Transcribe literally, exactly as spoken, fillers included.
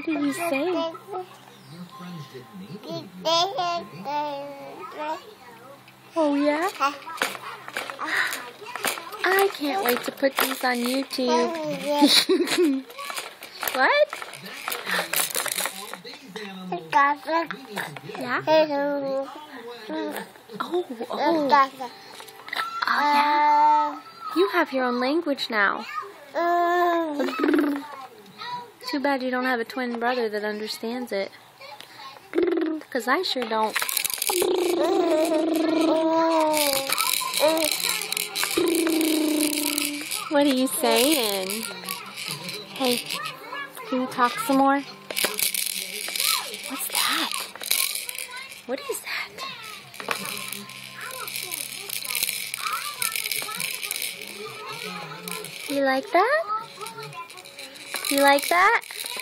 did he say? Oh yeah? I can't wait to put these on YouTube. What? Yeah? Oh, oh. Oh yeah? You have your own language now. Too bad you don't have a twin brother that understands it. Because I sure don't. What are you saying? Hey, can you talk some more? What's that? What is that? You like that? You like that?